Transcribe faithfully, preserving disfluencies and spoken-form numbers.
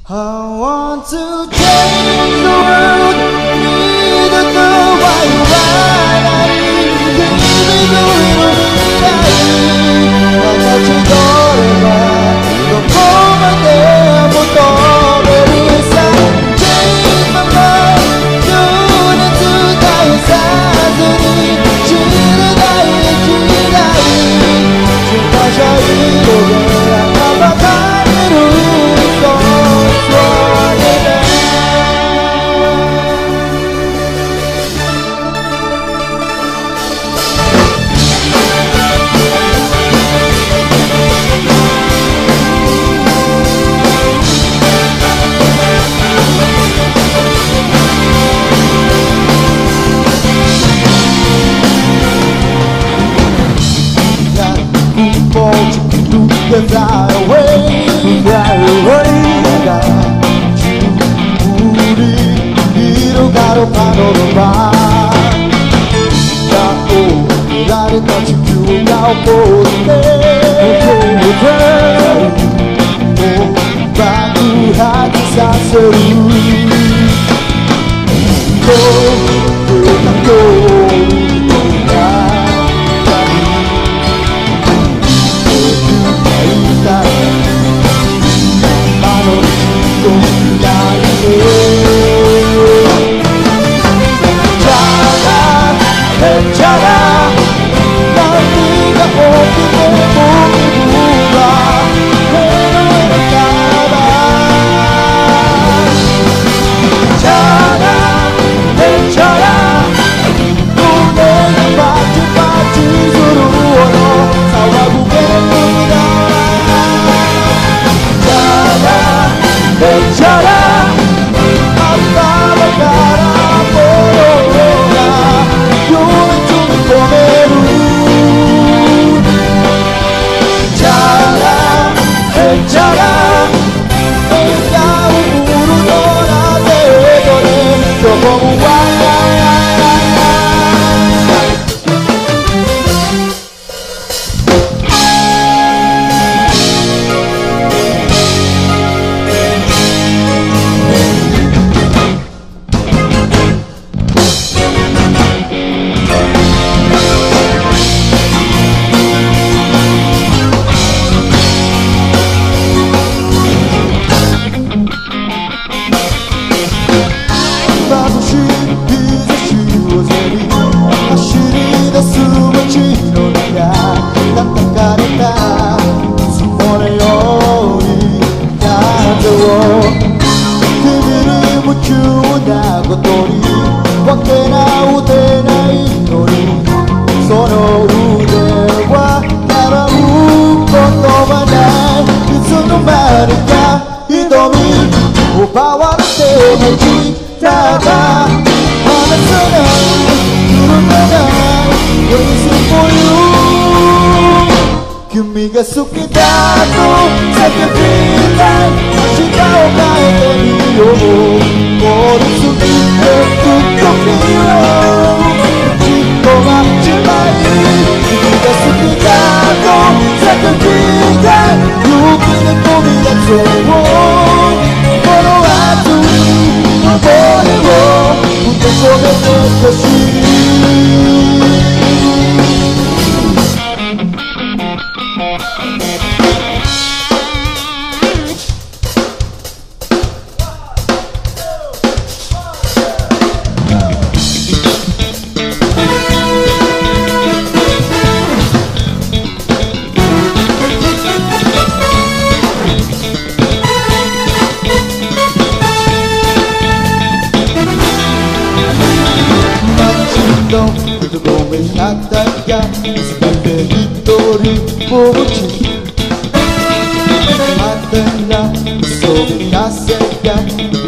I want to change the world, need to know why you ride. I need to give it a little bit. 私どれがどこまで求めるさ。Change my mind、情熱絶やさずに知りたい時代、自家車色で羽ばたける。Fly away, fly away. 広がるパノラマ。裏切られた地球が起こって爆発させる。どうかどう奪われてないただ離さない揺るがない Waiting for you 君が好きだと叫びたい明日を変えてみよう通り過ぎてく時をじっと待ちまい君が好きだと叫びたい勇気で飛び出そうこれを受け止めてほしい。ごめんなさいが全て一人ぼっちまたら嘘がなせが